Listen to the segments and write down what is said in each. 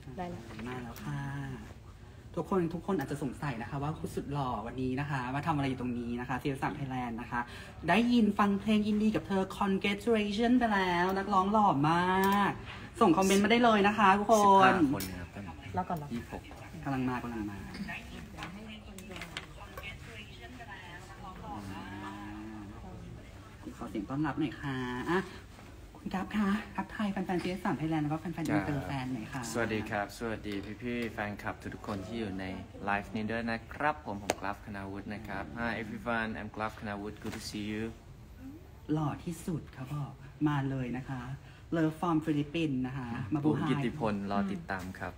ได้แล้วมาแล้วค่ะทุกคนอาจจะสงสัยนะคะว่าคุณสุดหล่อวันนี้นะคะมาทำอะไรอยู่ตรงนี้นะคะCF3 Thailandนะคะได้ยินฟังเพลงยินดีกับเธอ Congratulation ไปแล้วนักร้องหล่อมากส่งคอมเมนต์มาได้เลยนะคะทุกคน 15 คนครับแล้วก่อน 26 กำลังมาขอเสียงต้อนรับหน่อยค่ะคุณกั๊บคะทักทายแฟนๆCF3 Thailand แล้วก็แฟนๆอินเตอร์แฟนหน่อยค่ะสวัสดีครับสวัสดีพี่ๆแฟนคลับทุกคนที่อยู่ในไลฟ์นี้ด้วยนะครับผมกราฟคณาวุฒินะครับ Hi everyone I'm กราฟคณาวุฒิ Good to see you หล่อที่สุดเขาบอกมาเลยนะคะเลิฟฟอร์มฟิลิปปินส์นะคะมาบูไฮกิตติพลรอติดตามครับ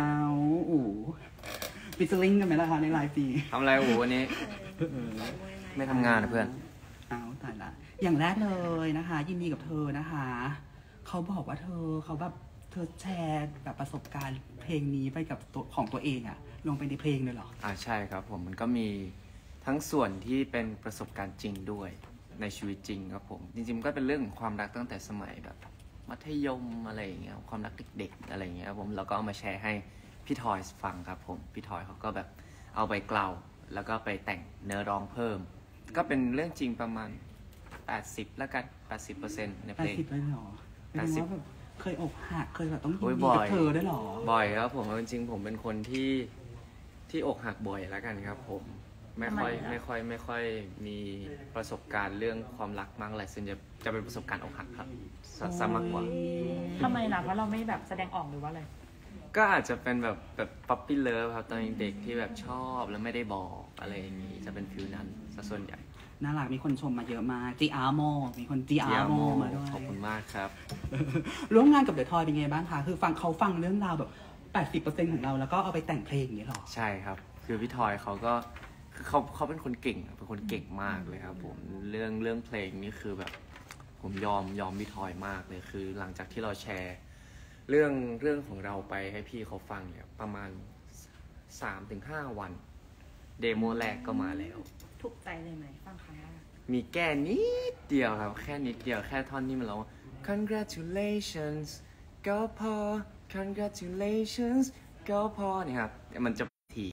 ฟิชเชอร์ลิงกันไหมล่ะคะในไลฟ์ปีทำอะไรวันนี้ไม่ทำงานนะเพื่อนตายละอย่างแรกเลยนะคะยินดีกับเธอนะคะเขาบอกว่าเธอแชร์แบบประสบการณ์เพลงนี้ไปกับตัวของตัวเองอะลงไปในเพลงเลยเหรอใช่ครับผมมันก็มีทั้งส่วนที่เป็นประสบการณ์จริงด้วยในชีวิตจริงครับผมจริงๆก็เป็นเรื่องของความรักตั้งแต่สมัยแบบมัธยมอะไรอย่างเงี้ยความรักเด็กๆอะไรอย่างเงี้ยครับผมแล้วก็เอามาแชร์ให้พี่ทอยฟังครับผมพี่ทอยเขาก็แบบเอาไปกล่าวแล้วก็ไปแต่งเนื้อร้องเพิ่มก็เป็นเรื่องจริงประมาณ80แล้วกัน 80% ในเพลง 80เลยเหรอ80แบบเคยอกหักเคยแบบต้องยินดีกับเธอได้หรอบ่อยครับผมจริงๆผมเป็นคนที่อกหักบ่อยแล้วกันครับผมไม่ค่อยมีประสบการณ์เรื่องความรักมากอะไรส่วนจะเป็นประสบการณ์อกหักครับซะมากกว่าทำไมล่ะเพราะเราไม่แบบแสดงออกหรือว่าอะไรก็อาจจะเป็นแบบป๊อปปี้เลิฟครับตอนเด็กที่แบบชอบแล้วไม่ได้บอกอะไรอย่างนี้จะเป็นฟิลนั้นซะส่วนใหญ่น่ารักมีคนชมมาเยอะมากจีอาร์โมมีคนจีอาร์โมมาด้วยขอบคุณมากครับร่วมงานกับเดอะทอยเป็นไงบ้างคะคือเขาฟังเรื่องราวแบบ 80% ของเราแล้วก็เอาไปแต่งเพลงอย่างนี้หรอใช่ครับคือพี่ทอยเขาก็คือเขาเป็นคนเก่งเป็นคนเก่งมากเลยครับผมเรื่องเพลงนี่คือแบบผมยอมพี่ทอยมากเลยคือหลังจากที่เราแชร์เรื่องของเราไปให้พี่เขาฟังเนี่ยประมาณ 3-5 วันเดโมแรกก็มาแล้วถูกใจเลยไหมฟังครั้งแรกมีแก้นิดเดียวครับแค่นิดเดียวแค่ท่อนนี้มันร้อง congratulations ก็พอ congratulations ก็พอเนี่ยครับมันจะถี่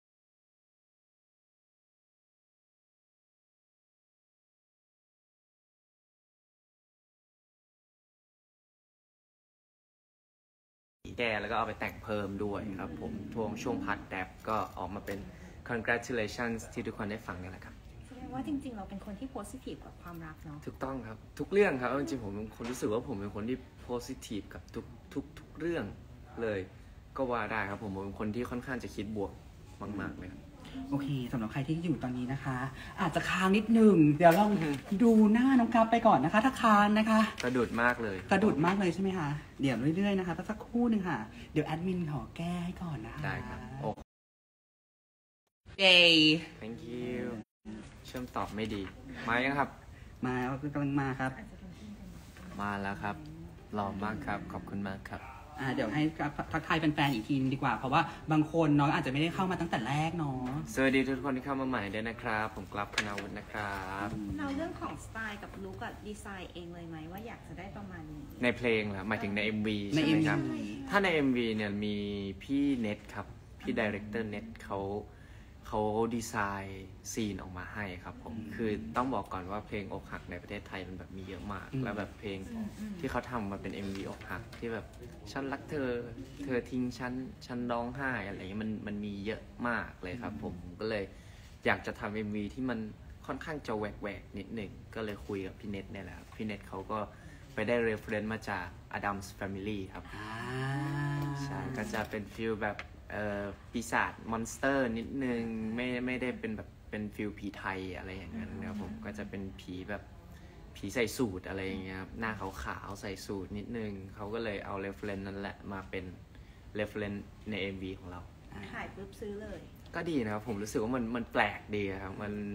แก้แล้วก็เอาไปแต่งเพิ่มด้วยครับผมช่วงพาร์ทแรปก็ออกมาเป็น congratulations ที่ทุกคนได้ฟังนี่แหละครับว่าจริงๆเราเป็นคนที่โพสิทีฟกับความรักเนาะถูกต้องครับทุกเรื่องครับจริงๆผมเป็นคนรู้สึกว่าผมเป็นคนที่โพสิทีฟกับทุกเรื่องเลยก็ว่าได้ครับผมเป็นคนที่ค่อนข้างจะคิดบวกมากๆเลยโอเคสำหรับใครที่อยู่ตอนนี้นะคะอาจจะค้างนิดนึงเดี๋ยวลองดูหน้าน้องกั๊บไปก่อนนะคะถ้าค้างนะคะกระดุดมากเลยกระดุดมากเลยใช่ไหมคะเดี๋ยวเรื่อยๆนะคะสักครู่นึงค่ะเดี๋ยวแอดมินขอแก้ให้ก่อนนะคะได้ครับโอเค thank youเชื่อมตอบไม่ดีมายังครับมากำลังมาครับมาแล้วครับหล่อมากครับขอบคุณมากครับเดี๋ยวให้ทักทายแฟนๆอีกทีดีกว่าเพราะว่าบางคนน้องอาจจะไม่ได้เข้ามาตั้งแต่แรกเนาะสวัสดีทุกคนที่เข้ามาใหม่ด้วยนะครับผมกราฟคณาวุฒินะครับเราเรื่องของสไตล์กับลุคกับดีไซน์เองเลยไหมว่าอยากจะได้ประมาณนี้ในเพลงเหรอหมายถึงใน MV ใช่ไหมครับถ้าใน MV เนี่ยมีพี่เน็ตครับพี่ดีเรคเตอร์เน็ตเขาดีไซน์ซีนออกมาให้ครับผมคือต้องบอกก่อนว่าเพลงอกหักในประเทศไทยมันแบบมีเยอะมากแล้วแบบเพลงที่เขาทำมาเป็น MV อกหักที่แบบฉันรักเธอทิ้งฉันร้องไห้อะไรอย่างเงี้ยมันมีเยอะมากเลยครับผมก็เลยอยากจะทำ MV ที่มันค่อนข้างจะแหวกนิดหนึ่งก็เลยคุยกับพี่เน็ตเนี่ยแหละพี่เน็ตเขาก็ไปได้ reference มาจาก Adam's Family ครับใช่ก็จะเป็นฟีลแบบปีศาจมอนสเตอร์นิดนึงไม่ได้เป็นแบบเป็นฟิลผีไทยอะไรอย่างเงี้ยนะครับผมก็จะเป็นผีแบบผีใส่สูทอะไรอย่างเงี้ยหน้าขาวๆใส่สูทนิดนึงเขาก็เลยเอาเรฟเฟรนซ์นั่นแหละมาเป็นเรฟเฟรนซ์ใน MV ของเราถ่ายปุ๊บซื้อเลยก็ดีนะครับผมรู้สึกว่ามันแปลกดีครับ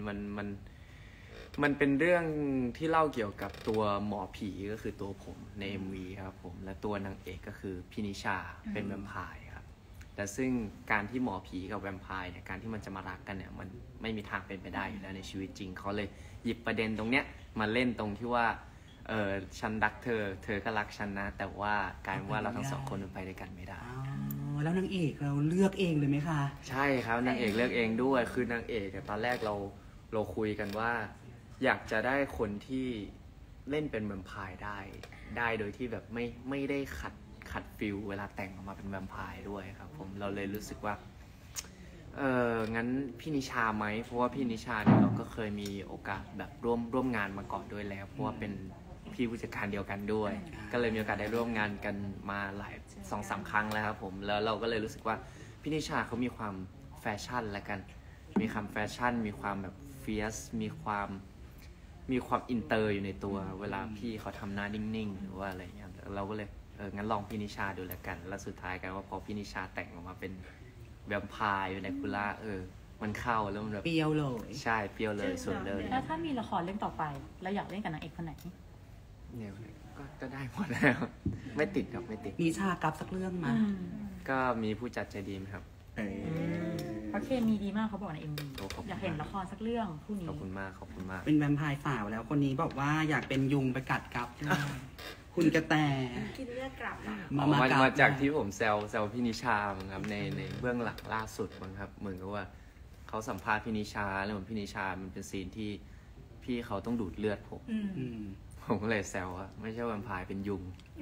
มันเป็นเรื่องที่เล่าเกี่ยวกับตัวหมอผีก็คือตัวผมใน MV ครับผมและตัวนางเอกก็คือพินิชาเป็นแวมไพร์แต่ซึ่งการที่หมอผีกับแวมไพร์เนี่ยการที่มันจะมารักกันเนี่ยมันไม่มีทางเป็นไปได้อยู่แล้วในชีวิตจริงเขาเลยหยิบประเด็นตรงเนี้ยมาเล่นตรงที่ว่าฉันรักเธอก็รักฉันนะแต่ว่ากลายเป็นว่าเราทั้งสองคนไปด้วยกันไม่ได้แล้วนางเอกเราเลือกเองเลยไหมคะใช่ครับนางเอกเลือกเองด้วยคือนางเอกเนี่ยตอนแรกเราคุยกันว่า อยากจะได้คนที่เล่นเป็นแวมไพร์ได้โดยที่แบบไม่ได้ขัดฟิลเวลาแต่งออกมาเป็นแวมไพร์ด้วยครับผมเราเลยรู้สึกว่างั้นพี่นิชาไหมเพราะว่าพี่นิชาเนี่ยเราก็เคยมีโอกาสแบบร่วมงานมาก่อนด้วยแล้วเพราะว่าเป็นพี่ผู้จัดการเดียวกันด้วย ก็เลยมีโอกาสได้ร่วมงานกันมาหลาย 2-3 ครั้งแล้วครับผมแล้วเราก็เลยรู้สึกว่าพี่นิชาเขามีความแฟชั่นละกันมีความแฟชั่นมีความแบบเฟียสมีความอินเตอร์อยู่ในตัวเวลาพี่เขาทำหน้านิ่งๆหรือว่าอะไรเงี้ยเราก็เลยงั้นลองพี่นิชาดูแล้วกันแล้วสุดท้ายกันว่าพอพี่นิชาแต่งออกมาเป็นแวมไพร์อยู่ในคุล่ามันเข้าแล้วมันแบบเปรี้ยวเลยใช่เปรี้ยวเลยสุดเลยแล้วถ้ามีละครเรื่องต่อไปเราอยากเล่นกับนางเอกคนไหนเนี่ยก็ได้หมดแล้วไม่ติดครับไม่ติดนิชากับสักเรื่องมาก็มีผู้จัดใจดีไหมครับเพราะเคมีดีมากเขาบอกใน MV โอ้ขอบคุณอยากเห็นละครสักเรื่องคู่นี้ขอบคุณมากขอบคุณมากเป็นแวมไพร์สาวแล้วคนนี้บอกว่าอยากเป็นยุงไปกัดกับ คุณกระแตกินเลือดกลับอ่ะมาจากที่ผมแซวพี่นิชามั้งครับในเบื้องหลังล่าสุดมั้งครับเหมือนกับว่าเขาสัมภาษณ์พี่นิชาแล้วเหมือนพี่นิชามันเป็นซีนที่พี่เขาต้องดูดเลือดผมก็เลยแซวว่าไม่ใช่แวมไพร์เป็นยุง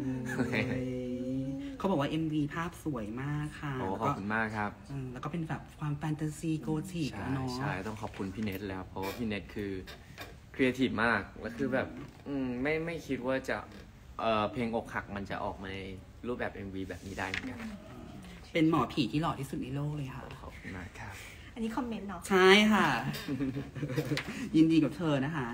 เขาบอกว่า MV ภาพสวยมากค่ะโอ้ขอบคุณมากครับแล้วก็เป็นแบบความแฟนตาซีโกธิกใช่เนาะใช่ต้องขอบคุณพี่เน็ตแล้วเพราะว่าพี่เน็ตคือครีเอทีฟมากแล้วคือแบบไม่คิดว่าจะเพลงอกหักมันจะออกมาในรูปแบบ MV แบบนี้ได้เหมือนกันเป็นหมอผีที่หล่อที่สุดในโลกเลยค่ะขอบคุณมากครับอันนี้คอมเมนต์เนาะใช่ค่ะ ยินดีกับเธอนะคะ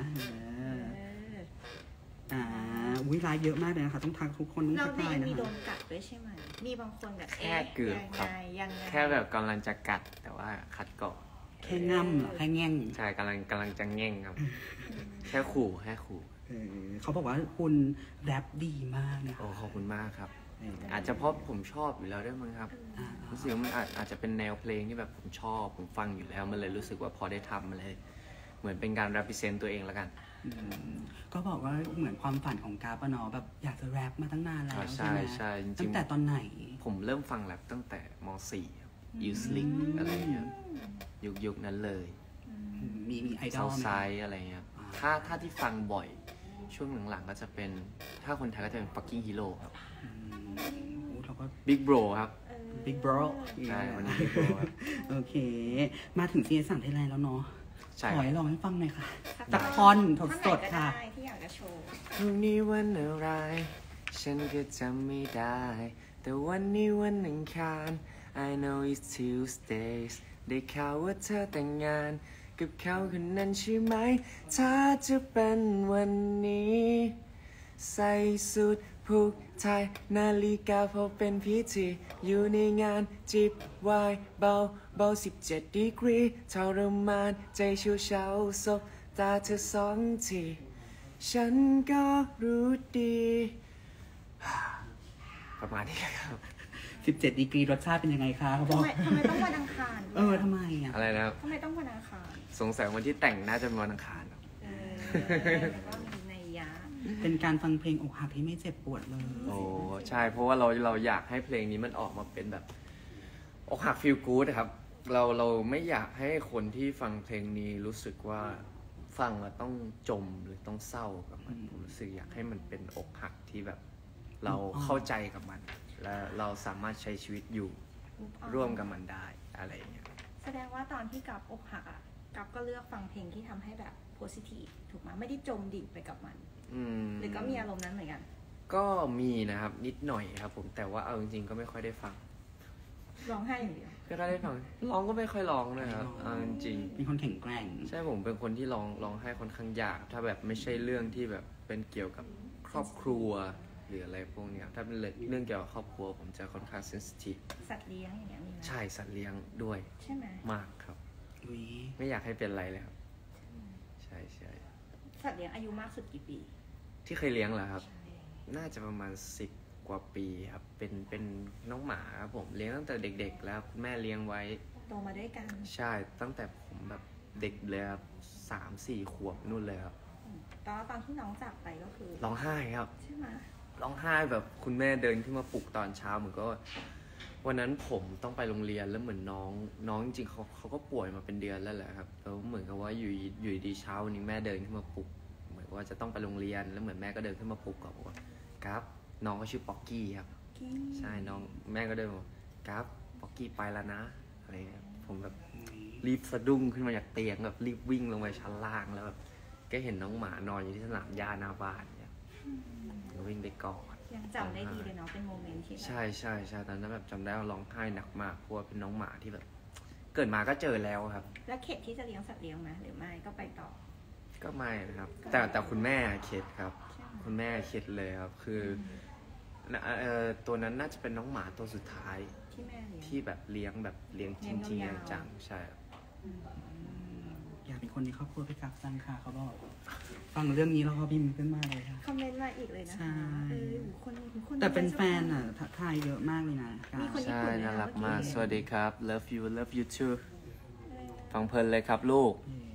อุ้ยไลฟ์เยอะมากเลยนะคะ ต้องทักทุกคนต้องเราทักในทายนะมีโดคะนกัดด้วยใช่ไหมมีบางคนแบบแค่เกือบครับยังไงแค่แบบกำลังจะกัดแต่ว่าคัดก่อนแค่ง่ำเหรอแค่แง่งใช่กำลังจะแง่งครับ แค่ขู่เขาบอกว่าคุณแรปดีมากนะโอ้คะขอบคุณมากครับ อาจจะเพราะผมชอบอยู่แล้วด้วยมั้งครับรู้สึกว่ามันอาจจะเป็นแนวเพลงที่แบบผมชอบผมฟังอยู่แล้วมันเลยรู้สึกว่าพอได้ทำมันเลยเหมือนเป็นการ represent ตัวเองแล้วกันก็บอกว่าเหมือนความฝันของกราฟอะเนาะแบบอยากจะแรปมาตั้งนานแล้วใช่ไหมใช่จริงๆตั้งแต่ตอนไหนผมเริ่มฟังแรปตั้งแต่ม .4 ครับยูสลิกอะไรเงี้ยยุคนั้นเลยมีไอดเซาอลไหมไซด์อะไรเงี้ยถ้าที่ฟังบ่อยช่วงหลังๆก็จะเป็นถ้าคนไทยก็จะเป็น fucking hero ครับเราก็ big bro ครับ Big Bro ใช่วันนี้ big bro ครับโอเค มาถึงซีซั่นไทยแลนด์แล้วเนาะใช่ขคอรับให้ลองให้ฟังหน่อยค่ะสักจากท่อนสดท่อนไหนก็ๆค่ะได้ที่อยากจะโชว์พรุ่งนี้วันอะไร ฉันก็จำไม่ได้ แต่วันนี้วันอังคาร I know it's Tuesdays ได้ข่าวว่าเธอแต่งงานกับเขาคนนั้นใช่ไหม ถ้าจะเป็นวันนี้ ใส่สุดผูกไทยนาฬิกาพอเป็นพิธีอยู่ในงานจิบไวน์เบา17 ดีกรีทรมานใจเฉียวเฉาศบตาเธอ2 ทีฉันก็รู้ดี ประมาณนี้ครับ 17 ดีกรีรสชาติเป็นยังไงคะเขาบทำอกไมต้องวันอังคารทำไมอ่ะอะไรนะครับทำไมต้องวันอังคารสงสัยวันที่แต่งน่าจะเป็นวันอังคารครับแล้วก็มีนัยยะเป็นการฟังเพลงอกหักที่ไม่เจ็บปวดเลยโอ้ใช่เพราะว่าเราอยากให้เพลงนี้มันออกมาเป็นแบบอกหักฟีลกู๊ดครับเราไม่อยากให้คนที่ฟังเพลงนี้รู้สึกว่าฟังแล้วต้องจมหรือต้องเศร้ากับมันผมรู้สึกอยากให้มันเป็นอกหักที่แบบ เราเข้าใจกับมัน และเราสามารถใช้ชีวิตอยู่ร่วมกับมันได้อะไรอย่างเงี้ยแสดงว่าตอนที่กับอกหักอ่ะกับก็เลือกฟังเพลงที่ทำให้แบบโพสิทีฟถูกไหมไม่ได้จมดิ่งไปกับมัน หรือก็มีอารมณ์นั้นเหมือนกันก็มีนะครับนิดหน่อยครับผมแต่ว่าเอาจริงๆก็ไม่ค่อยได้ฟังร้องไห้อย่างเดียวก็ได้ฟังร้องก็ไม่ค่อยร้องนะครับเอาจริงเป็นคนแข็งแกร่งๆใช่ผมเป็นคนที่ร้องไห้ค่อนข้างยากถ้าแบบไม่ใช่เรื่องที่แบบเป็นเกี่ยวกับครอบครัวหรืออะไรพวกเนี้ยถ้าเป็นเรื่องเกี่ยวกับครอบครัวผมจะค่อนข้างเซนซิทีฟสัตว์เลี้ยงอย่างเงี้ยมีไหมใช่สัตว์เลี้ยงด้วยใช่ไหมมากครับอุ๊ยไม่อยากให้เป็นอะไรเลยครับใช่สัตว์เลี้ยงอายุมากสุดกี่ปีที่เคยเลี้ยงเหรอครับ น่าจะประมาณ10 กว่าปีครับเป็นน้องหมาครับผมเลี้ยงตั้งแต่เด็กๆแล้วแม่เลี้ยงไว้โตมาด้วยกันใช่ตั้งแต่ผมแบบเด็กเลยครับ3-4 ขวบนู่นเลยครับตอนที่น้องจากไปก็คือร้องไห้ครับใช่ไหมร้องไห้แบบคุณแม่เดินขึ้นมาปลุกตอนเช้าเหมือนก็วันนั้นผมต้องไปโรงเรียนแล้วเหมือนน้องจริงๆเขาก็ป่วยมาเป็นเดือนแล้วแหละครับแล้วเหมือนกับว่าอยู่ดีเช้าวันนี้แม่เดินขึ้นมาปลุกเหมือนว่าจะต้องไปโรงเรียนแล้วเหมือนแม่ก็เดินขึ้นมาปลุกกับบอกว่าครับน้องก็ชื่อป๊อกกี้ครับใช่น้องแม่ก็เดินบอกครับป๊อกกี้ไปแล้วนะอะไรเงี้ยผมแบบรีบสะดุ้งขึ้นมาจากเตียงแบบรีบวิ่งลงไปชั้นล่างแล้วแบบก็เห็นน้องหมานอนอยู่ที่สนามหญ้าหน้าบ้านเนี่ยก็วิ่งไปกอดยังจำได้ดีเลยเนาะเป็นโมเมนต์ที่ใช่ตอนนั้นแบบจำได้ว่าร้องไห้หนักมากเพราะว่าเป็นน้องหมาที่แบบเกิดมาก็เจอแล้วครับแล้วเข็ดที่จะเลี้ยงสัตว์เลี้ยงไหมหรือไม่ก็ไปต่อก็ไม่นะครับแต่คุณแม่เข็ดครับคุณแม่เข็ดเลยครับคือตัวนั้นน่าจะเป็นน้องหมาตัวสุดท้ายที่แม่เลี้ยงที่แบบเลี้ยงจริงๆจังใช่อยากเป็นคนในครอบครัวพี่กั๊กจังค่ะเขาบอกฟังเรื่องนี้แล้วก็พิมพ์ขึ้นมาเลยค่ะคอมเมนต์มาอีกเลยนะคะคนแต่เป็นแฟนอ่ะทักทายเยอะมากเลยนะใช่น่ารักมากสวัสดีครับ love you too ฟังเพลินเลยครับลูก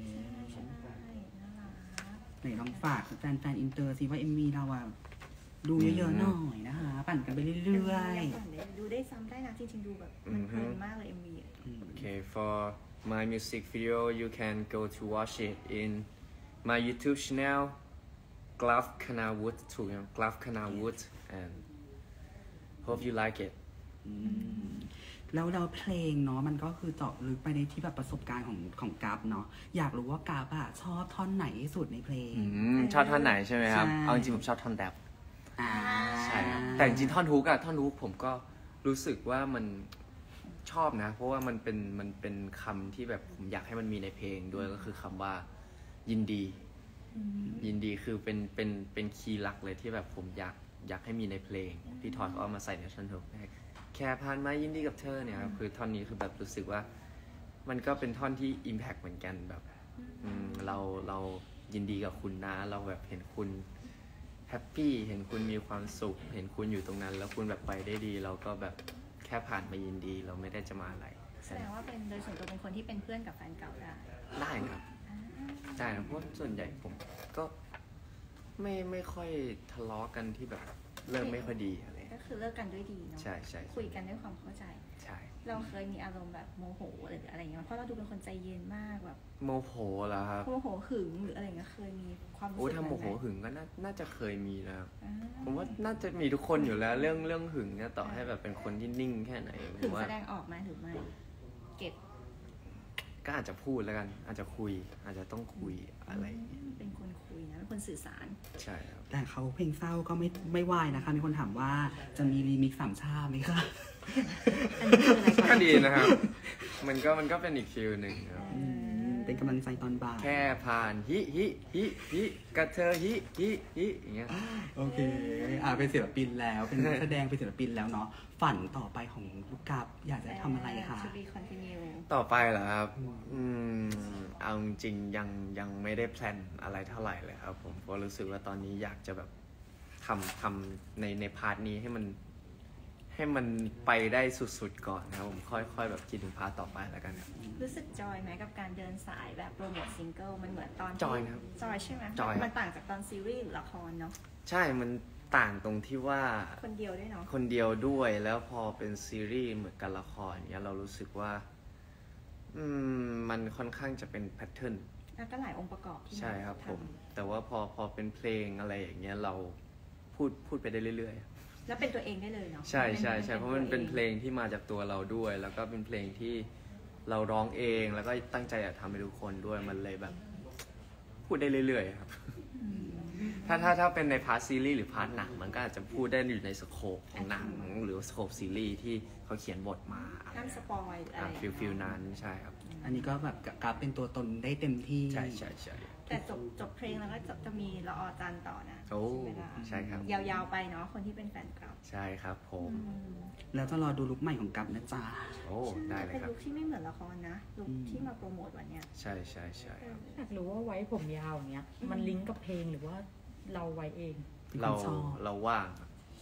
ไหนลองฝากแฟนอินเตอร์สิว่า MV เราอ่ะดูเยอะๆหน่อยนะคะปั่นกันไปเรื่อยๆดูได้ซ้ำได้นะจริงๆดูแบบมันเพลินมากเลย MV Okay for my music video you can go to watch it in my YouTube channel Glove Kanawut ถูกยัง Glove Kanawut and hope you like it แล้วเราเพลงเนาะมันก็คือเจาะลึกไปในที่แบบประสบการณ์ของกราฟเนาะอยากรู้ว่ากราฟอะชอบท่อนไหนที่สุดในเพลงชอบท่อนไหนใช่ไหมครับเอาจริงๆผมชอบท่อนแรปใช่ครับแต่จริงๆท่อนฮุกผมก็รู้สึกว่ามันชอบนะเพราะว่ามันเป็นคำที่แบบผมอยากให้มันมีในเพลงด้วยก็คือคำว่ายินดีคือเป็นคีย์หลักเลยที่แบบผมอยากให้มีในเพลงพี่ทอยเขาเอามาใส่ในท่อนฮุกแค่ผ่านมายินดีกับเธอเนี่ยครับคือท่อนนี้คือแบบรู้สึกว่ามันก็เป็นท่อนที่ impact เหมือนกันแบบเรายินดีกับคุณนะเราแบบเห็นคุณแฮปปี้เห็นคุณมีความสุขเห็นคุณอยู่ตรงนั้นแล้วคุณแบบไปได้ดีเราก็แบบแค่ผ่านมายินดีเราไม่ได้จะมาอะไรแสดงว่าเป็นโดยส่วนตัวเป็นคนที่เป็นเพื่อนกับแฟนเก่าได้ครับได้เพราะส่วนใหญ่ผมก็ไม่ค่อยทะเลาะกันที่แบบเริ่มไม่ค่อยดีอะไรก็คือเลิกกันด้วยดีเนาะใช่คุยกันด้วยความเข้าใจใช่เราเคยมีอารมณ์แบบโมโหหรืออะไรเงี้ยเพราะเราดูเป็นคนใจเย็นมากแบบโมโหเหรอครับโมโหหึงหรืออะไรเงี้ยเคยมีความรู้สึกถ้าโมโหหึงก็น่าจะเคยมีแล้วผมว่าน่าจะมีทุกคนอยู่แล้วเรื่องหึงเนี่ยต่อให้แบบเป็นคนที่นิ่งแค่ไหนหึงแสดงออกไหมหรือไม่เก็บก็อาจจะพูดแล้วกันอาจจะคุยอาจจะต้องคุยอะไรเป็นคนคุยนะเป็นคนสื่อสารใช่ครับแต่เขาเพลงเศร้าก็ไม่วายนะคะมีคนถามว่าจะมีรีมิกซ์3 ชาติไหมคะก็ดีนะครับมันก็เป็นอีกฟิลหนึ่งครับเป็นกำลังใจตอนบ่ายแค่ผ่านฮิกับเธอฮิอย่างเงี้ยโอเคเป็นศิลปินแล้วเป็นนักแสดงเป็นศิลปินแล้วเนาะฝันต่อไปของลูกกราฟอยากจะทำอะไรคะต่อไปเหรอครับเอาจริงยังไม่ได้แพลนอะไรเท่าไหร่เลยครับผมเพราะรู้สึกว่าตอนนี้อยากจะแบบทำในพาร์ทนี้ให้มันไปได้สุดๆก่อนนะครับผมค่อยๆแบบคิดถึงพาร์ทต่อไปแล้วกันครับรู้สึกจอยไหมกับการเดินสายแบบโปรโมทซิงเกิลมันเหมือนตอนจอยครับจอยใช่ไหมมันต่างจากตอนซีรีส์หรือละครเนาะใช่มันต่างตรงที่ว่าคนเดียวด้วยเนาะคนเดียวด้วยแล้วพอเป็นซีรีส์เหมือนกับละครเนี้ยเรารู้สึกว่ามันค่อนข้างจะเป็นแพทเทิร์นแล้วก็หลายองค์ประกอบที่ใช่ครับผมแต่ว่าพอเป็นเพลงอะไรอย่างเงี้ยเราพูดไปได้เรื่อยๆแล้วเป็นตัวเองได้เลยเนาะใช่เพราะมันเป็นเพลงที่มาจากตัวเราด้วยแล้วก็เป็นเพลงที่เราร้องเองแล้วก็ตั้งใจอยากทำให้ทุกคนด้วยมันเลยแบบพูดได้เรื่อยๆครับถ้าเป็นในพาร์ทซีรีส์หรือพาร์ทหนังมันก็อาจจะพูดได้อยู่ในสโคปของหนังหรือสโคปซีรีส์ที่เขาเขียนบทมาห้ามสปอยอะไรฟิลนั้นใช่ครับอันนี้ก็แบบกราฟเป็นตัวตนได้เต็มที่ใช่แต่จบเพลงแล้วก็จะมีละออจันต่อนะใช่ครับยาวๆไปเนาะคนที่เป็นแฟนกราฟใช่ครับผมแล้วจะรอดูลุคใหม่ของกราฟนะจ๊ะได้เลยครับเป็นลุคที่ไม่เหมือนละครนะลุคที่มาโปรโมทวันเนี้ยใช่อยากรู้ว่าไว้ผมยาวอย่างเงี้ยมันลิงก์กับเพลงหรือว่าเราไว้เองเราว่าง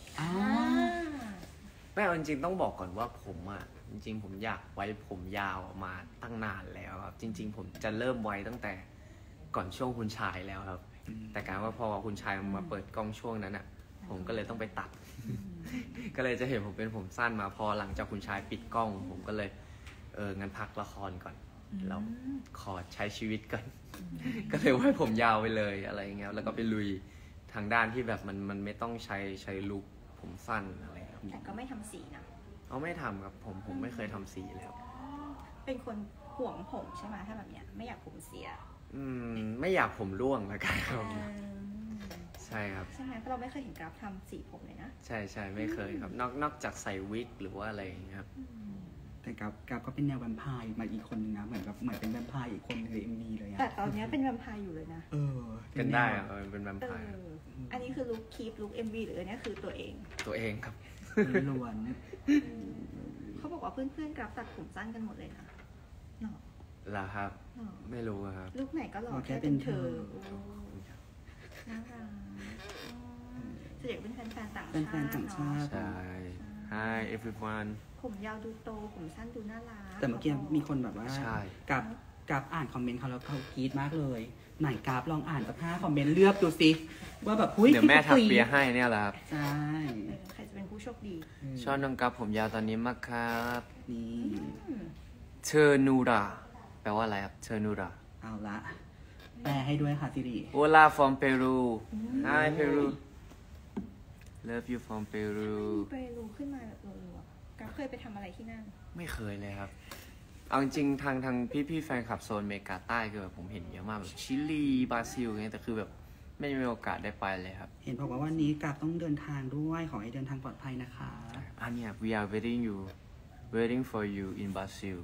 แม่จริงๆต้องบอกก่อนว่าผมจริงๆผมอยากไว้ผมยาวมาตั้งนานแล้วครับจริงๆผมจะเริ่มไว้ตั้งแต่ก่อนช่วงคุณชายแล้วครับแต่การว่าพอคุณชายมาเปิดกล้องช่วงนั้นผมก็เลยต้องไปตัดก็เลยจะเห็นผมเป็นผมสั้นมาพอหลังจากคุณชายปิดกล้อง ผมก็เลยงั้นพักละครก่อนเราขอใช้ชีวิตก่อนก็เลยไว้ผมยาวไปเลยอะไรเงี้ยแล้วก็ไปลุยทางด้านที่แบบมันไม่ต้องใช้ลุคผมสั้นอะไรครับแต่ก็ไม่ทำสีนะไม่ทำครับผมไม่เคยทำสีแล้วเป็นคนห่วงผมใช่ไหมถ้าแบบเนี้ยไม่อยากผมเสียไม่อยากผมร่วงแล้วกันครับใช่ครับใช่ไหมเพราะเราไม่เคยเห็นกราฟทำสีผมเลยนะใช่ไม่เคยครับนอกจากใส่วิกหรือว่าอะไรอย่างเงี้ยครับแต่กราฟก็เป็นแนวแวมไพร์มาอีกคนนึงนะเหมือนเป็นแวมไพร์อีกคนใน MV เลยอะแต่ตอนนี้เป็นแวมไพร์อยู่เลยนะกันได้อะเป็นแวมไพร์อันนี้คือลุคคีปลุค MV หรืออันนี้คือตัวเองครับล้วนเขาบอกว่าเพื่อนๆกราฟตัดผมสั้นกันหมดเลยนะเหรอครับไม่รู้ครับลุคไหนก็หล่อแค่เป็นเธอน่ารักเด็กเป็นแฟนๆต่างชาติใช่ Hi everyone ผมยาวดูโตผมสั้นดูน่ารักแต่เมื่อกี้มีคนแบบว่ากราฟอ่านคอมเมนต์เขาแล้วเขากรี๊ดมากเลยไหนกราฟลองอ่านสัก5คอมเมนต์เลือกดูสิว่าแบบเดี๋ยวแม่ถักเปียให้เนี่ยแหละครับใช่ใครจะเป็นผู้โชคดีชอบน้องกราฟผมยาวตอนนี้มากครับนี่เชอร์นูราแปลว่าอะไรครับเชอร์นูราเอาละแปลให้ด้วยค่ะซิริ Hola from Peru Hi Peru Love you from Peru เปรูขึ้นมาแบบรัวๆกราฟเคยไปทำอะไรที่นั่นไม่เคยเลยครับเอาจริงทางพี่แฟนคลับโซนอเมริกาใต้คือแบบผมเห็นเยอะมากแบบชิลีบราซิลไงแต่คือแบบไม่มีโอกาสได้ไปเลยครับเห็นบอกว่าวันนี้กราฟต้องเดินทางด้วยขอให้เดินทางปลอดภัยนะคะเนี่ย we are waiting for you in Brazil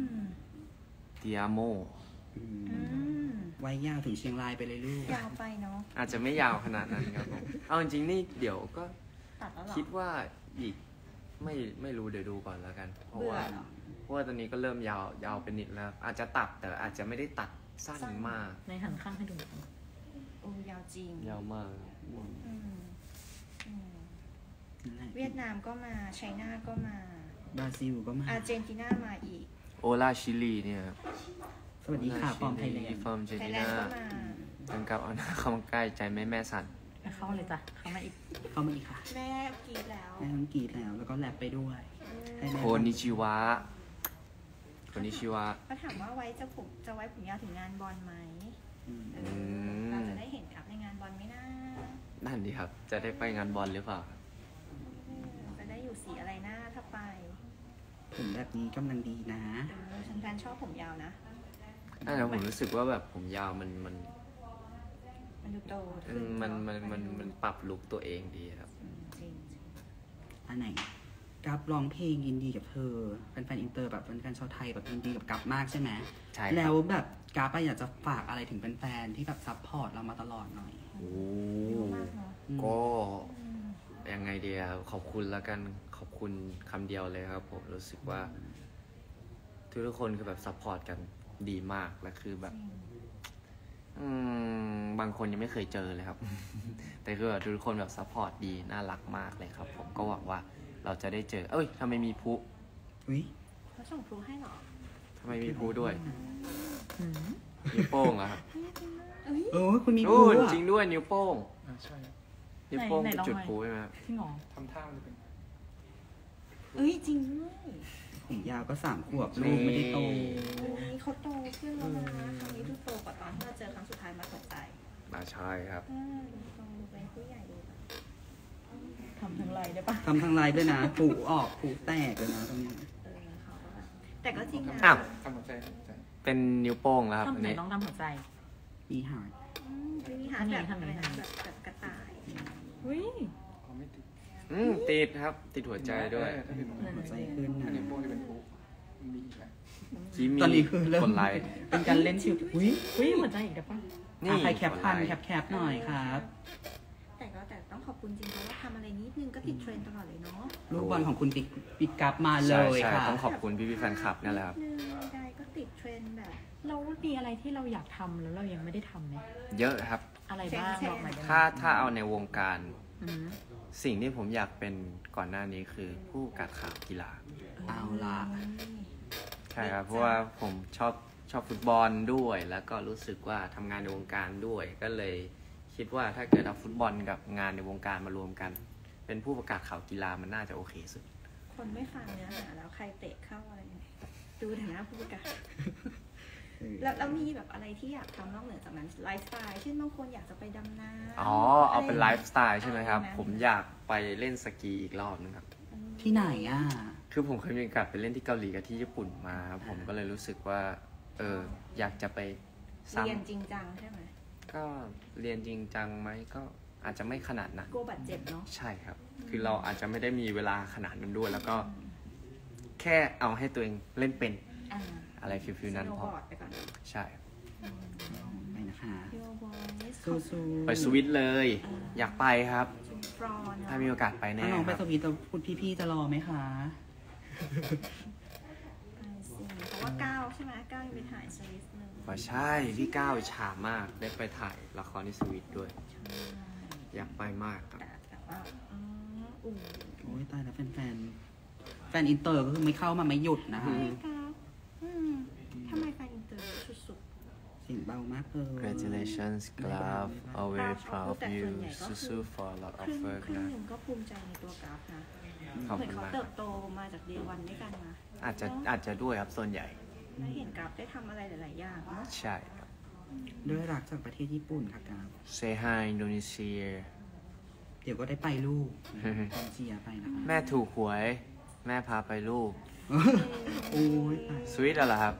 Ti amo ไว้ยาวถึงเชียงรายไปเลยลูกยาวไปเนาะอาจจะไม่ยาวขนาดนั้นครับผมเอาจริงนี่เดี๋ยวก็คิดว่าอีกไม่รู้เดี๋ยวดูก่อนแล้วกันเพราะว่าตอนนี้ก็เริ่มยาวเป็นนิดแล้วอาจจะตัดแต่อาจจะไม่ได้ตัดสั้นมากในหันข้างให้ดูยาวจริงยาวมากเวียดนามก็มาไชน่าก็มาบราซิลก็มาอาร์เจนตินามาอีกโอลาชิลีเนี่ยสวัสดีค่ะฟอร์มไทยแลนด์ฟอร์มเจนีน่าตั้งกับเอาหน้าเข้ามาใกล้ใจแม่สั่นเข้าเลยจ้ะเข้ามาอีกค่ะแม่กรีดแล้วแล้วก็แรปไปด้วยโคนิชิวะก็ถามว่าไว้จะไว้ผมยาวถึงงานบอลไหมเราจะได้เห็นครับในงานบอลไหมนะนั่นดีครับจะได้ไปงานบอลหรือเปล่าจะได้อยู่สีอะไรนะถ้าไปผมแบบนี้กำลังดีนะฉันแฟนชอบผมยาวนะแต่ผมรู้สึกว่าแบบผมยาวมันดูโตมันปรับลุคตัวเองดีครับอันไหนกราฟร้องเพลงยินดีกับเธอแฟนอินเตอร์แบบแฟนชาวไทยแบบยินดีกับกราฟมากใช่ไหมใช่แล้วแบบกราฟอยากจะฝากอะไรถึงแฟนๆที่แบบซัพพอร์ตเรามาตลอดหน่อยก็ยังไงเดียขอบคุณแล้วกันขอบคุณคำเดียวเลยครับผมรู้สึกว่าทุกคนคือแบบซัพพอร์ตกันดีมากและคือแบบบางคนยังไม่เคยเจอเลยครับแต่คือแบบทุกคนแบบซัพพอร์ตดีน่ารักมากเลยครับผมก็หวังว่าเราจะได้เจอทำไมมีพลุเขาส่งพลุให้หรอทำไมมีพลุด้วยนิ้วโป้งอะครับคุณมีพลุจริงด้วยนิ้วโป้งใช่นิ้วโป้งเป็นจุดพลุใช่ไหมครับที่หงอทำท่ามันเป็นจริงด้วยผมยาวก็3 ขวบลูกไม่ได้โตนี่เขาโตขึ้นแล้วนะครั้งนี้ดูโตกว่าตอนที่เราเจอครั้งสุดท้ายมาตกใจใช่ครับโตเป็นผู้ใหญ่ดูทำทั้งไรได้ปะทำทั้งไรด้วยนะผูออกผูแตกเลยนะตรงนี้แต่ก็จริงนะทำหัวใจเป็นนิ้วโป้งแล้วครับอันนี้ต้องทำหัวใจมีหาดแบบกระต่ายติดครับติดหัวใจด้วยหัวใจขึ้นนะนิ้วโป้งจะเป็นผู้มีอีกแล้วตอนนี้คือเริ่มคนไลน์เป็นการเล่นชิวหัวใจอีกแล้วป่ะนี่ใครแคปหน่อยครับแต่ต้องขอบคุณจริงเพราะว่าทำอะไรนิดนึงก็ติดเทรนด์ตลอดเลยเนาะลูกบอลของคุณปิกกับมาเลยค่ะต้องขอบคุณพี่แฟนคลับนี่แหละครับได้ก็ติดเทรนด์แบบเรามีอะไรที่เราอยากทำแล้วเรายังไม่ได้ทำไหมเยอะครับอะไรบ้างบอกหน่อยถ้าเอาในวงการสิ่งที่ผมอยากเป็นก่อนหน้านี้คือผู้ประกาศข่าวกีฬาเอาล่ะใช่ครับเพราะว่าผมชอบฟุตบอลด้วยแล้วก็รู้สึกว่าทำงานในวงการด้วยก็เลยคิดว่าถ้าเกิดเอาฟุตบอลกับงานในวงการมารวมกันเป็นผู้ประกาศข่าวกีฬามันน่าจะโอเคสุดคนไม่ฟังเนื้อหาแล้วใครเตะเข้าอะไรเนี่ยดูแต่หน้าผู้ประกาศแล้วมีแบบอะไรที่อยากทำนอกเหนือจากนั้นไลฟ์สไตล์เช่นบางคนอยากจะไปดำน้ำอ๋อเอาเป็นไลฟ์สไตล์ใช่ไหมครับผมอยากไปเล่นสกีอีกรอบนึงครับที่ไหนอ่ะคือผมเคยมีโอกาสไปเล่นที่เกาหลีกับที่ญี่ปุ่นมาครับผมก็เลยรู้สึกว่าอยากจะไปซ้ำเรียนจริงจังใช่ไหมก็เรียนจริงจังไหมก็อาจจะไม่ขนาดนั้นกลัวบาดเจ็บเนาะใช่ครับ คือเราอาจจะไม่ได้มีเวลาขนาดนั้นด้วย แล้วก็แค่เอาให้ตัวเองเล่นเป็นอะไรฟิลๆนั้นพอสโนว์บอร์ดไปก่อนใช่ไปนะคะโยบอยสู้ๆไปสวิตเลย อยากไปครับฟรอนถ้ามีโอกาสไปแน่ถ้าน้องคไปรับสวีทคุณพี่ๆจะรอไหมคะเพราะว่าก้าวใช่ไหมก้าวยังไปถ่ายสวิสหนึ่งว่าใช่พี่ก้าวอิจฉามากได้ไปถ่ายละครที่สวิตด้วย อยากไปมากครับแต่ว่าโอ้ยตายแล้วแฟนอินเตอร์ก็คือไม่เข้ามาไม่หยุดนะคะทำไมแฟนอินเตอร์สุดเสียงเบามากเลย Congratulations Graf always proud of youสู้ๆ for a lot ๆ of work ครึ่งนะหนึ่งก็ภูมิใจในตัวกราฟนะขอบเหมือคุนณเขามากเติบโตมาจากเดวันด้วยกันนะอาจจะด้วยครับส่วนใหญ่ได้เห็นกราฟได้ทำอะไรหลายๆอย่างเนาะใช่ครับด้วยรักจากประเทศญี่ปุ่นค่ะกราฟ Say hi Indonesia เดี๋ยวก็ได้ไปลูกตอนเชียร์ไปนะคะแม่ถูกหวย แม่พาไปลูกโอ้ยตายสวิตเหรอครับ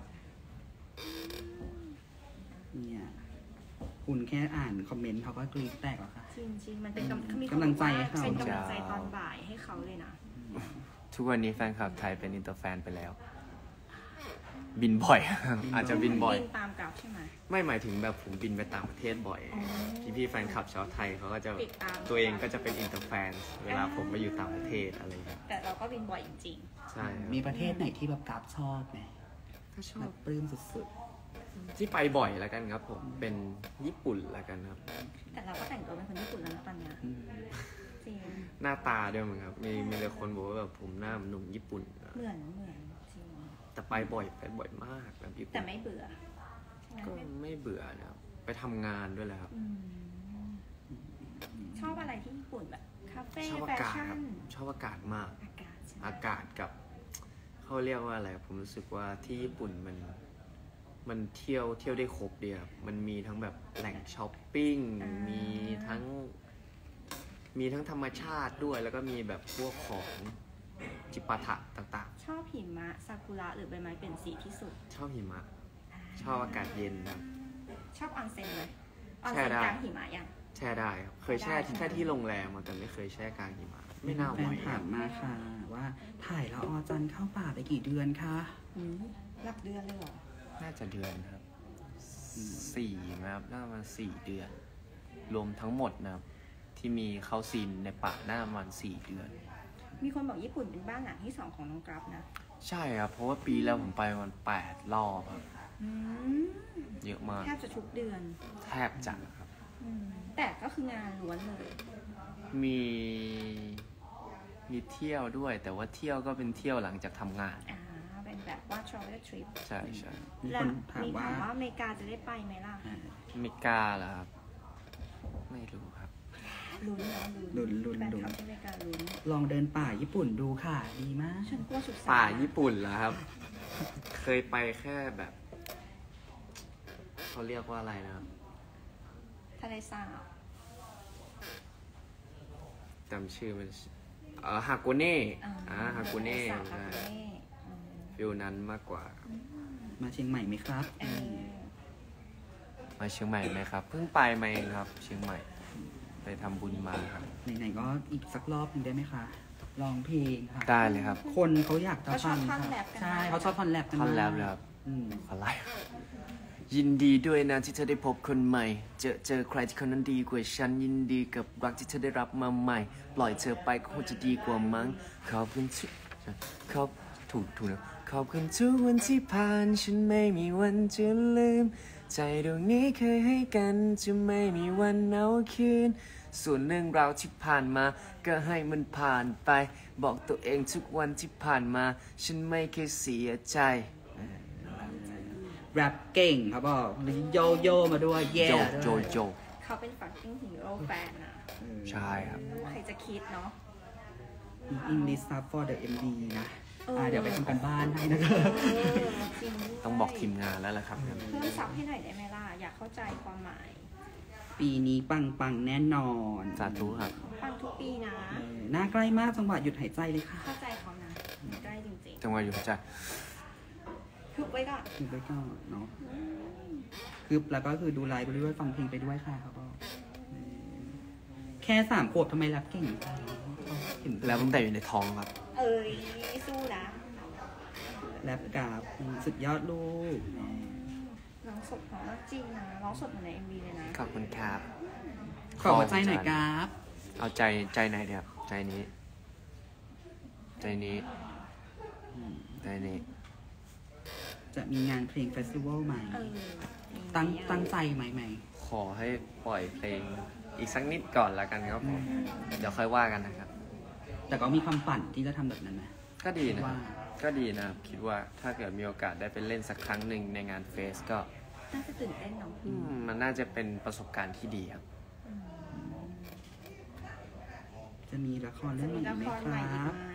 เนี่ยคุณแค่อ่านคอมเมนต์เขาก็กรี๊ดแตกแล้วค่ะจริงๆมันเป็นมีกำลังใจให้เขาเป็นกำลังใจตอนบ่ายให้เขาเลยนะทุกวันนี้แฟนคลับไทยเป็นอินเตอร์แฟนไปแล้ว บินบ่อย อาจจะบินบ่อยบินตามกราฟใช่ไหมไม่หมายถึงแบบผมบินไปต่างประเทศบ่อย พี่ๆแฟนคลับชาวไทยเขาก็จะติดตามตัวเองก็จะเป็นอินเตอร์แฟนเวลาผมไปอยู่ต่างประเทศอะไรอย่างเงี้ยแต่เราก็บินบ่อยจริงใช่ครับมีประเทศไหนที่แบบกราฟชอบไหมก็ชอแบบ บปลื้มสุดที่ไปบ่อยแล้วกันครับผมเป็นญี่ปุ่นแล้วกันครับๆ แต่เราก็แต่งตัวเป็นคนญี่ปุ่นแล้วนะตอนเนี้ยๆอืมจริงหน้าตาด้วยมั้งครับมีหลายคนบอกว่าแบบผมหน้าเหมือนหนุ่มญี่ปุ่นเหมือนจริงแต่ไปบ่อยมากนะญี่ปุ่นแต่ไม่เบื่อใช่ไหมก็ไม่เบื่อนะครับไปทำงานด้วยแหละครับชอบอะไรที่ญี่ปุ่นแบบคาเฟ่ชอบแฟอากาศชั่คน รับชอบอากาศมากอากาศใช่ไหมอากาศกับเขาเรียกว่าอะไรผมรู้สึกว่าที่ญี่ปุ่นมันเที่ยวได้ครบเดียวครับมันมีทั้งแบบแหล่งช้อปปิ้งมีทั้งธรรมชาติด้วย แล้วก็มีแบบพวกของจิปาถะต่างชอบหิมะซากุระหรือใบไม้เปลี่ยนสีที่สุดๆ ชอบหิมะ ชอบอากาศเย็นครับชอบออนเซ็นเลยออนแช่เซ็นได้กลางหิมะยังแช่ได้ครับเคยแช่ได้แค่ที่โรงแรมอะแต่ไม่เคยแช่กลางหิมะไม่น่าไหแฟวนถามมาค่ะว่าถ่ายละออจันเข้าป่าไปกี่เดือนคะรับเดือนเลยเหรอน่าจะเดือนครับ4นะครับน่ามา4 เดือน รวมทั้งหมดนะครับที่มีเข้าซีนในป่าหน้ามัน4 เดือนมีคนบอกญี่ปุ่นเป็นบ้านหลังที่2ของน้องกราฟนะใช่ครับ เพราะว่าปีแล้วผมไปมัน8 รอบครับเยอะมากแทบจะทุกเดือนแทบจะครับแต่ก็คืองานล้วนเลยมีเที่ยวด้วย แต่ว่าเที่ยวก็เป็นเที่ยวหลังจากทำงานเป็นแบบว่า travel trip ใช่ใช่มีแล้คว นถามมีว่าถามว่าอเมริกาจะได้ไปไหมล่ะไม่กล้าเหรอครับ ไม่รู้ครับลุ้นนะลุ้นแฟนคลับที่อเมริกาลุ้นลองเดินป่าญี่ปุ่นดูค่ะ ดีมากฉันกลัวสุดสายป่าญี่ปุ่นเหรอครับ เคยไปแค่แบบเขาเรียกว่าอะไรนะครับทะเลสาบจำชื่อมันฮากุเน่ฮากุเน่ทะเลสาบใช่ฮากุเน่ฟิลนั้นมากกว่ามาเชียงใหม่ไหมครับเออมาเชียงใหม่ไหมครับ เพิ่งไปมาเองครับ เชียงใหม่ ไปทำบุญมาครับไหนๆก็อีกสักรอบหนึงได้ไหมคะลองเพลงค่ะได้เลยครับคนเขาอยากจะเขาชฟัอบงท่อนค่ะแรปกันใช่มากเขาชอบท่อนแรปกันท่อนแรปมากเลยครับอืมอะไรยินดีด้วยนะที่เธอได้พบคนใหม่ เจอใครที่คนนั้นดีกว่าฉันยินดีกับรักที่เธอได้รับมาใหม่ ปล่อยเธอไปก็คงจะดีกว่ามั้งขอบคุณทุกถูกนะขอบคุณทุกวันที่ผ่านฉันไม่มีวันจะลืม ใจดวงนี้เคยให้กันจะไม่มีวันเอาคืน ส่วนเรื่องราวที่ผ่านมาก็ให้มันผ่านไป บอกตัวเองทุกวันที่ผ่านมาฉันไม่เคยเสียใจแรปเก่งครับบอกโยโย่มาด้วยแย่โจด้วยโจเขาเป็น fucking hero fan นะใช่ครับใครจะคิดเนาะ English sub for the MV นะเดี๋ยวไปทำกันบ้านให้นะคะจริงต้องบอกทีมงานแล้วล่ะครับเพิ่มซับให้หน่อยได้ไหมล่ะอยากเข้าใจความหมายปีนี้ปังแน่นอนสาธุครับฟังทุกปีนะหน้าใกล้มากจังหวะหยุดหายใจเลยค่ะเข้าใจเขานะใกล้จริงจังหวะอยู่ใจๆทุกไว้ก่อนคือไปก่อนเนาะคือแล้วก็คือดูไลฟ์ไปด้วยฟังเพลงไปด้วยค่ะเขาบอกแค่3 ขวบทำไมรักเก่งจังเห็นแล้วตั้งแต่อยู่ในท้องครับเอ้ยสู้นะแรปกราบสุดยอดลูกร้องสดของจริงนะร้องสดเหมือนใน MV เลยนะขอบคุณครับขอหัวใจหน่อยกราบเอาใจไหนเดียวใจนี้ ใจนี้ใจนี้จะมีงานเพลงเฟสติวัลไหมเออตั้งใจไหมขอให้ปล่อยเพลงอีกสักนิดก่อนละกันครับผม เดี๋ยวค่อยว่ากันนะครับแต่ก็มีความฝันที่จะทำแบบนั้นไหมก็ดีนะคว่ารับก็ดีนะครับคิดว่าถ้าเกิดมีโอกาสได้ไปเล่นสักครั้งหนึ่งในงานเฟสก็น่าจะตื่นเต้นเนาะมันน่าจะเป็นประสบการณ์ที่ดีครับจะมีละครจะเรื่องมีใหม่ละไหมครคใหม่รัอีกบไหม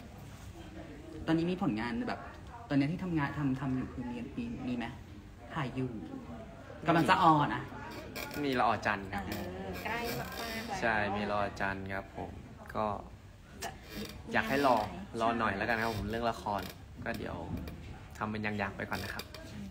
ตอนนี้มีผลงานแบบ ตอนนี้ที่ทำงานทำอยู่คือมีไหมถ่ายอยู่กำลังจะออนนะมีละออจันทร์เอครับอใกล้มากๆแล้วใช่ มีละออจันทร์ครับผมก็จะอยากให้รอหน่อยแล้วกันครับผมเรื่องละคร ก็เดี๋ยวทำเป็นอย่างๆไปก่อนนะครับ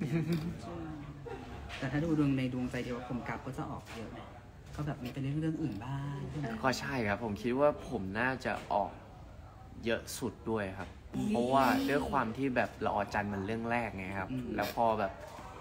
แต่ถ้าดูดวงในดวงใจเดียวกับคมกราบก็จะออกเยอะไหมก็แบบมีเป็นเรื่องอื่นบ้างใช่ไหมก็ใช่ครับ ผมคิดว่าผมน่าจะออกเยอะสุดด้วยครับ เพราะว่าด้วยความที่แบบละออจันทร์มันเรื่องแรกไงครับ แล้วพอแบบ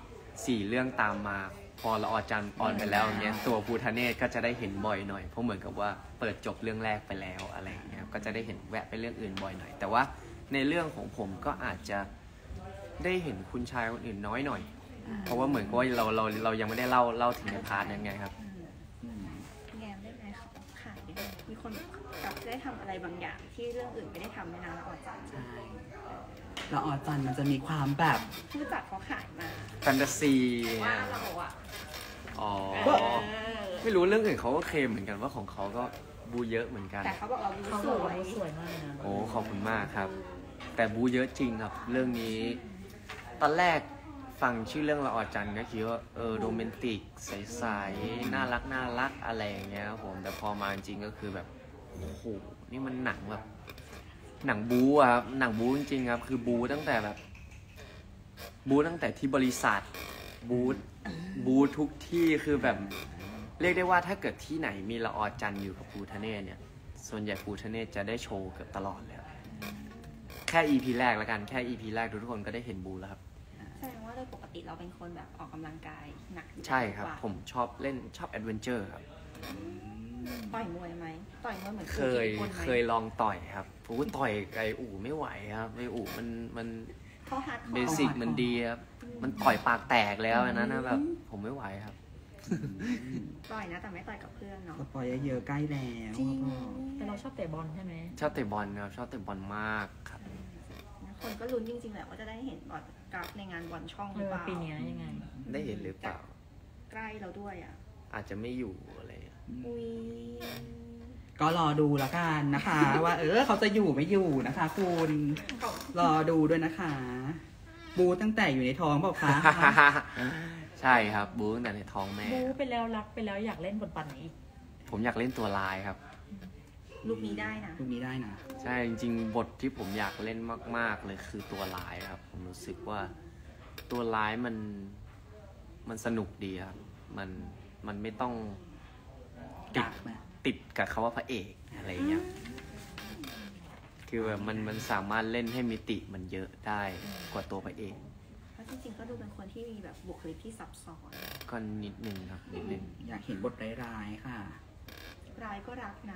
4 เรื่องตามมา พอละออจันทร์ออนไปแล้วอย่างเงี้ยตัวภูทะเนศก็จะได้เห็นบ่อยหน่อยเพราะเหมือนกับว่าเปิดจบเรื่องแรกไปแล้วอะไรอย่างเงี้ยก็จะได้เห็นแวะไปเรื่องอื่นบ่อยหน่อย แต่ว่าในเรื่องของผมก็อาจจะได้เห็นคุณชายคนอื่นน้อยหน่อย เพราะว่าเหมือนกับว่าเรายังไม่ได้เล่าถึงในพาร์ทนั้นไงครับแงมได้ไหมเขาขายได้ไหมมีคนกับได้ทำอะไรบางอย่างที่เรื่องอื่นไม่ได้ทำในนานละออจันทร์ใช่ละออจันทร์มันจะมีความแบบผู้จัดเขาขายมาแฟนตาซีว่าเราอะอ๋อเออไม่รู้เรื่องอื่นเขาก็เคลมเหมือนกันว่าของเขาก็บูเยอะเหมือนกันแต่เขาบอกเราดูเขาสบอกวว่าย สวยมากนะโอ้ขอบคุณมากครับ แต่บูเยอะจริงครับ เรื่องนี้ ตอนแรกฟังชื่อเรื่องละออจันทร์ก็คิดว่าโรแมนติกใสๆน่ารักอะไรอย่างเงี้ยครับผมแต่พอมาจริงก็คือแบบโอ้โหนี่มันหนังแบบหนังบูอะครับหนังบูจริงๆครับ คือบูตั้งแต่แบบบูตั้งแต่ที่บริษัทบูทุกที่คือแบบเรียกได้ว่าถ้าเกิดที่ไหนมีละออจันทร์อยู่กับภูทะเนศเนี่ยส่วนใหญ่ภูทะเนศจะได้โชว์เกือบตลอดเลยครับแค่ EP แรกแล้วกันแค่ EP แรกทุกคนก็ได้เห็นบูแล้วครับแสดงว่าโดยปกติเราเป็นคนแบบออกกำลังกายหนักอยู่ใช่ครับกว่าผมชอบเล่นชอบแอดเวนเจอร์ครับต่อยมวยไหมต่อยมวยเหมือนเคยลองต่อยครับโอ้ต่อยไกอู่ไม่ไหวครับไออู่มันเขาฮาร์ดคอเบร์สิกมันดีครับ มันต่อยปากแตกแล้วอันนั้นนะแบบผมไม่ไหวครับต่อยนะแต่ไม่ต่อยกับเพื่อนเนาะสปอยเยอะๆใกล้แล้วจริงพ่อแต่เราชอบเตะบอลใช่ไหมชอบเตะบอลครับชอบเตะบอลมากครับคนก็ลุ้นจริงๆแหละว่าจะได้เห็นบอลกราฟในงานบอลช่องหรือเปล่าปีนี้ยังไงได้เห็นหรือเปล่าใกล้เราด้วยอ่ะอาจจะไม่อยู่อะไรอย่างเงี้ยอุ้ยก็รอดูแล้วกันนะคะ ว่าเขาจะอยู่ไม่อยู่นะคะคุณรอดูด้วยนะคะ บูตั้งแต่อยู่ในท้องเปล่าคะใช่ครับบูตั้งแต่ในท้องแม่บูไปแล้วรักไปแล้วอยากเล่นบทบาทไหนอีกผมอยากเล่นตัวลายครับลูกนี้ได้นะตรงนี้ได้นะใช่จริงๆบทที่ผมอยากเล่นมากๆเลยคือตัวร้ายครับ ผมรู้สึกว่าตัวร้ายมันสนุกดีครับมันไม่ต้องติดกักไหมติดกับคำว่าพระเอกอะไรอย่างเงี้ยคือแบบมันสามารถเล่นให้มิติมันเยอะได้กว่าตัวพระเอกเพราะจริงๆก็ดูเป็นคนที่มีแบบบุคลิกที่ซับซ้อนก็นิดนึงครับนิดนึงอยากเห็นบทร้ายๆค่ะร้ายก็รักนะ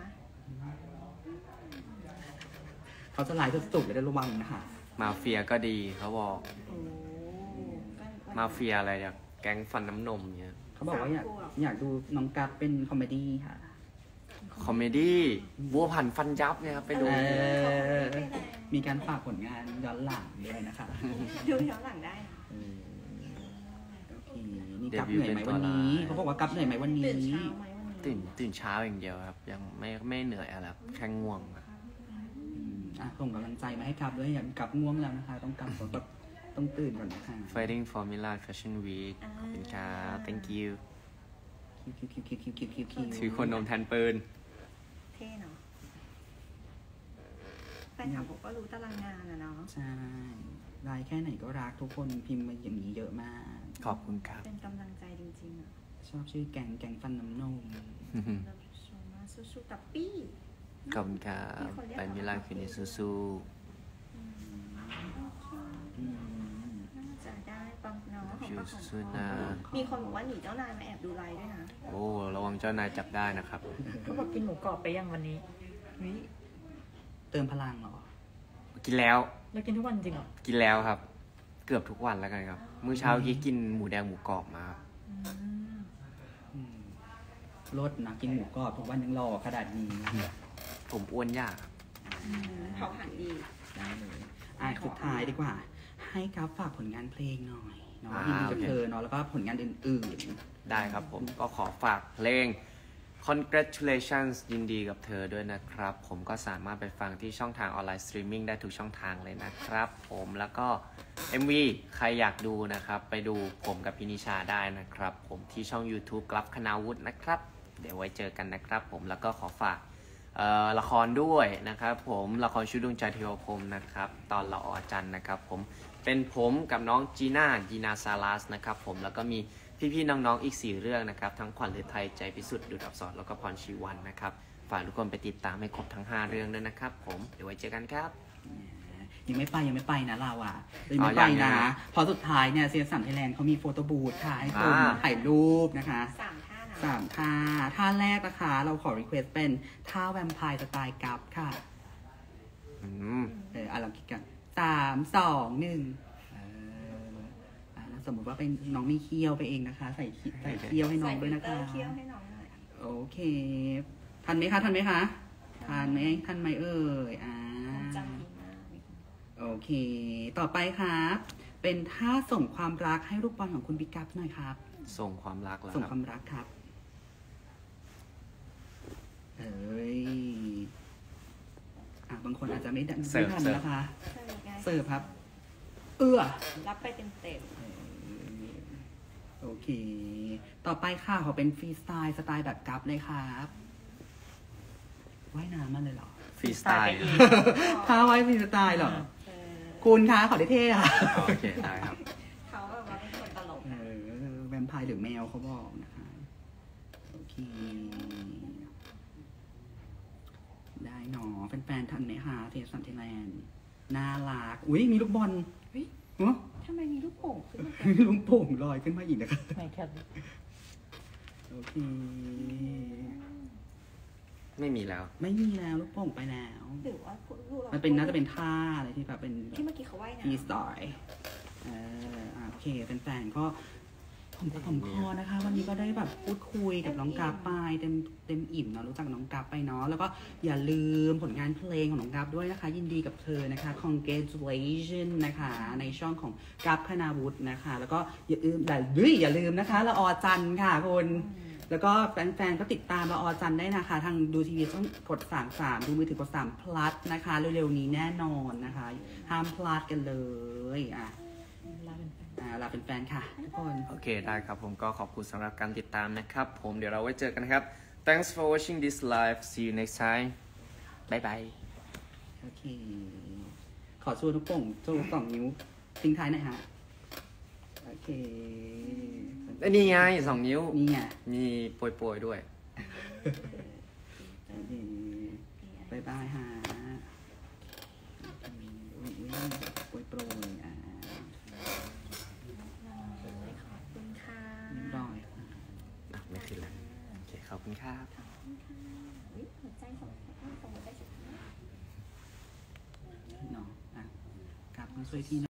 เขาจะร้ายสุดๆเลยได้ระวังนะคะมาเฟียก็ดีเขาบอกโอ้ก็มาเฟียอะไรอย่างแก๊งฟันน้ำนมเนี้ยเขาบอกว่าอยากดูน้องกัปเป็นคอมเมดี้ค่ะคอมเมดี้บัวผันฟันยับเนี่ยครับไปดูเออไปแล้วมีการฝากผลงานย้อนหลังด้วยนะคะดูย้อนหลังได้นะโอเคนี่กัปเหนื่อยไหมวันนี้เขาบอกว่ากัปเหนื่อยไหมวันนี้ตื่นเช้าไหมวันนี้ตื่นเช้าอย่างเดียวครับ ยังไม่เหนื่อยอะไรครับแค่ง่วงครับอส่งกำลังใจมาให้กับด้วยอย่างกับง่วงแล้วนะคะ ต้องกลับแบบต้องตื่นก่อนนะคะ Fighting for Milan Fashion Week ขอบคุณครับ thank you คิวถือคนนมแทนปืนเท่เนาะแฟนคลับผมก็รู้ตารางงานอะเนาะใช่รายแค่ไหนก็รักทุกคนพิมพ์มาอย่างนี้เยอะมากขอบคุณครับเป็นกำลังใจจริงๆอะชอบชื่อแกงฟันน้ำนมเราชมมาสู้ๆกับปี้ขอบคุณครับ ไปมิลานคืนนี้สู้น่าจะได้ปังเนาะของๆปังของสู้ๆนะมีคนบอกว่าหนีเจ้านายมาแอบดูไลฟ์ด้วยนะโอ้ ระวังเจ้านายจับได้นะครับเขาบอกกินหมูกรอบไปยังวันนี้เติมพลังเหรอกินแล้วแล้วกินทุกวันจริงเหรอกินแล้วครับ เกือบทุกวันแล้วกันครับ มื้อเช้ากี้กินหมูแดงหมูกรอบมาครับรสนะกินหมูกรอบทุกวันยังรอขนาดนี้ผมอ้วนยากครับเผาผ่านดีได้เลยสุดท้ายดีกว่า ให้กับฝากผลงานเพลงหน่อยเนาะยินดีกับเธอเนาะแล้วก็ผลงานอื่นได้ครับผมก็ขอฝากเพลง Congratulations ยินดีกับเธอด้วยนะครับ ผมก็สามารถไปฟังที่ช่องทางออนไลน์สตรีมมิ่งได้ทุกช่องทางเลยนะครับ ผมแล้วก็ MV ใครอยากดูนะครับ ไปดูผมกับพินิชาได้นะครับ ผมที่ช่อง YouTube กลับคณาวุฒินะครับ เดี๋ยวไว้เจอกันนะครับ ผมแล้วก็ขอฝากละครด้วยนะครับผมละครชุดดวงใจเทวพรหมนะครับตอนละออจันทร์นะครับผมเป็นผมกับน้องจีน่าซาลัสนะครับผมแล้วก็มีพี่ๆน้องๆอีก4เรื่องนะครับทั้งขวัญฤทัยใจพิสุทธิ์ดุจอักษรแล้วก็พรชีวันนะครับฝากทุกคนไปติดตามให้ครบทั้ง5เรื่องด้วยนะครับผมเดี๋ยวไว้เจอกันครับๆยังไม่ไปนะเราอ่ะยังไม่ไปนะพอสุดท้ายเนี่ยเซียสัมไทยแลนด์เขามีโฟโต้บูธค่ะให้คนถ่ายรูปนะคะ 3 ท่านะท่าแรกนะคะเราขอรีเควสเป็นท่าแวมไพร์สไตล์กัฟค่ะเราคิดกัน3 2 1สมมติว่าเป็นน้องมีเคี้ยวไปเองนะคะ ใส่เคี้ยวให้น้องด้วยนะคะใส่ฟิลเตอร์เคี้ยวให้น้องหน่อยโอเคทันไหมคะทันไหมเอ่ยจำดีมากโอเค ต่อไปครับ เป็นท่าส่งความรักให้ลูกบอลของคุณบิ๊กกัฟหน่อยครับส่งความรักแล้วส่งคครับ วามรักครับบางคนอาจจะไม่ทันนะคะ เสิร์ฟครับรับไปเต็มโอเค ต่อไปค่ะขอเป็นฟรีสไตล์แบบกัฟเลยครับว่ายน้ำมาเลยเหรอฟรีสไตล์ท่าว่ายฟรีสไตล์เหรอ คุณคะขอได้เท่ค่ะโอเคได้ครับๆเขาแบบว่าเป็นคนตลกแวมไพร์หรือแมวเขาบอกนะคะ โอเค ได้หนอแฟนๆทันไหมคะเทสซัมไทยแลนด์น่ารักอุ้ยมีลูกบอลเนาะทำไมมีลูกโป่งขึ้นมามีลูกโป่งลอยขึ้นมาอีกนะคะไม่แคบโอเคไม่มีแล้วไม่มีแล้วลูกโป่งไปแล้วหรือว่าลูกเรามันน่าจะเป็นท่าอะไรที่แบบเป็นที่เมื่อกี้เขาว่ายน้ำฟรีสไตล์โอเคแฟนๆก็ผมพอนะคะ วันนี้ก็ได้แบบพูดคุยกับน้องกราฟไปเต็มอิ่มเนาะรู้จักน้องกราฟไปเนาะแล้วก็อย่าลืมผลงานเพลงของน้องกราฟด้วยนะคะ ยินดีกับเธอนะคะ Congratulations นะคะในช่องของกราฟคณาวุฒินะคะ แล้วก็อย่าลืมนะคะละออจันทร์ค่ะคุณแล้วก็แฟนๆก็ติดตามละออจันทร์ได้นะคะ ทางดูทีวีต้องกด33ดูมือถือกด3 plus นะคะเร็วๆนี้แน่นอนนะคะห้ามพลาดกันเลยลาเป็นแฟนค่ะทุกคนโอเคได้ครับผมก็ขอบคุณสำหรับการติดตามนะครับผมเดี๋ยวเราไว้เจอกันครับ Thanks for watching this live see you next time bye bye โอเค ขอชูทุกป่งชู2 นิ้วทิ้งท้ายหน่อยฮะโอเคนี่ไง2 นิ้วนี่ไงมีโปรยๆด้วยโอเคบายบายฮะโปรยขอบคุณค่ะไม่ขึ้นแล้วโอเคขอบคุณครับหัวใจส่งหัวใจสุดท้ายเนาะกลับมาช่วยพี่